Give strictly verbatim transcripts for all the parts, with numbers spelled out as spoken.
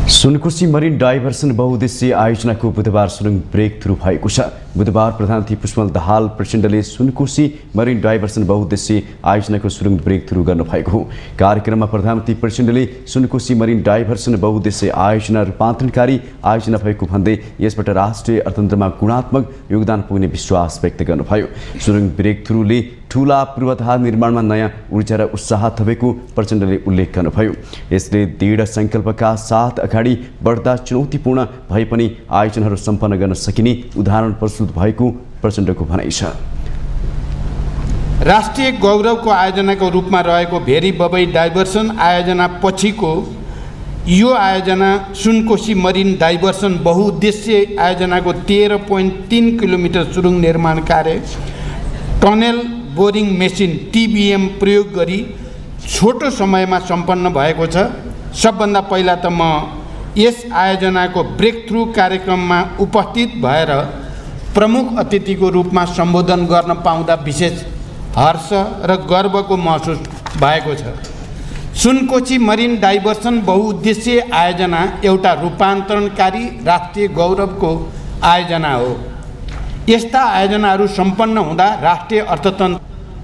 Sunkoshi Marin diversion बहुउद्देश्य आयोजनाको बुधबार सुरुङ ब्रेक थ्रु भएको छ। बुधबार प्रधानमन्त्री पुष्पकमल दाहाल प्रचण्डले सुनकोशी मरिन डाइभर्सन बहुउद्देश्य आयोजनाको सुरुङ ब्रेक थ्रु गर्नुभएको हो। कार्यक्रममा प्रधानमन्त्री प्रचण्डले सुनकोशी मरिन डाइभर्सन बहुउद्देश्य आयोजना रूपान्तरणकारी आयोजना भएको भन्दै यसबाट राष्ट्रिय अर्थतन्त्रमा गुणात्मक योगदान पुग्ने विश्वास व्यक्त गर्नुभयो। सुरुङ ब्रेक थ्रुले ठूला पूर्वाधार निर्माणमा नयाँ ऊर्जा र उत्साह थपेको प्रचण्डले उल्लेख गर्नुभयो। यसले दृढ संकल्पका साथ अगाडि बढ्दा चुनौतीपूर्ण भए पनि आयोजनाहरू सम्पन्न गर्न सकिने उदाहरण प्रस्तुत भएको प्रचण्डको भनाइ छ। राष्ट्रिय गौरवको आयोजनाको रूपमा रहेको भेरी बबई डाइभर्सन आयोजना पछिको यो आयोजना सुनकोशी मरिन डाइभर्सन बहुउद्देश्य आयोजनाको तेह्र पोइन्ट तीन किलोमिटर सुरुङ निर्माण कार्य टनेल बोरिङ मेसिन टिबिएम प्रयोग गरी छोटो समयमा सम्पन्न भएको छ। सबभन्दा पहिला त म यस आयोजनाको ब्रेक थ्रु कार्यक्रममा उपस्थित भएर प्रमुख अतिथिको रूपमा सम्बोधन गर्न पाउँदा विशेष हर्ष र गर्वको महसुस भएको छ। सुनकोशी मरिन डाइभर्सन बहुउद्देश्य आयोजना एउटा रूपान्तरणकारी राष्ट्रिय गौरवको आयोजना हो। यस्ता आयोजनाहरू सम्पन्न हुँदा राष्ट्रिय अर्थतन्त्र।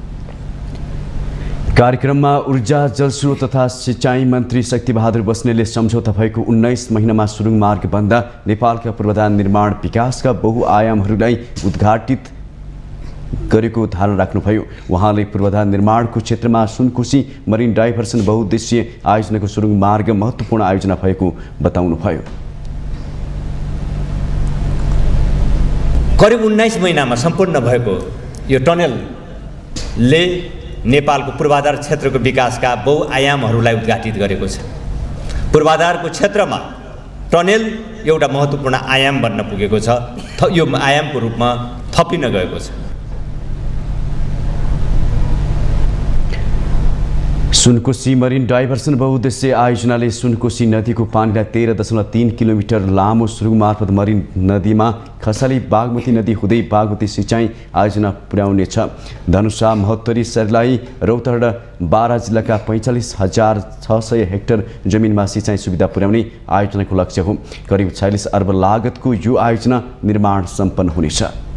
कार्यक्रममा ऊर्जा जलस्रोत तथा सिंचाई मन्त्री शक्तिबहादुर बस्नेतले सम्झौता भएको उन्नाइस महिनामा सुरुङ मार्ग बन्दा नेपालका पूर्वाधार निर्माण विकासका बहुआयामहरूलाई उद्घाटित गरेको धारणा राख्नुभयो। उहाँले पूर्वाधार निर्माणको क्षेत्रमा सुनकोशी मरिन डाइभर्सन बहुउद्देश्य आयोजनाको सुरुङ मार्ग महत्त्वपूर्ण आयोजना भएको बताउनुभयो। करिब उन्नाइस महिनामा सम्पूर्ण भएको यो टनेलले नेपालको पूर्वाधार क्षेत्रको विकासका बहुआयामहरूलाई उद्घाटित गरेको छ। पूर्वाधारको क्षेत्रमा टनेल एउटा महत्त्वपूर्ण आयाम बन्न पुगेको छ। यो आयामको रूपमा थपिन गएको छ। सुनकोशी मरिन डाइभर्सन बहुउद्देश्य आयोजनाले सुनकोशी नदीको पानीलाई तेह्र दशमलव तीन किलोमिटर लामो सुरुङ मार्फत मरिन नदीमा खसाली बागमती नदी हुँदै बागमती सिंचाई आयोजना पुर्याउनेछ। धनुषा महोत्तरी सर्लाही रौतहट बारा जिल्लाका पैँचालिस हजार छ सय हेक्टर जमिनमा सिंचाई सुविधा पुर्याउने आयोजनाको लक्ष्य हो। करिब छयालिस अर्ब लागतको यो आयोजना निर्माण सम्पन्न हुनेछ।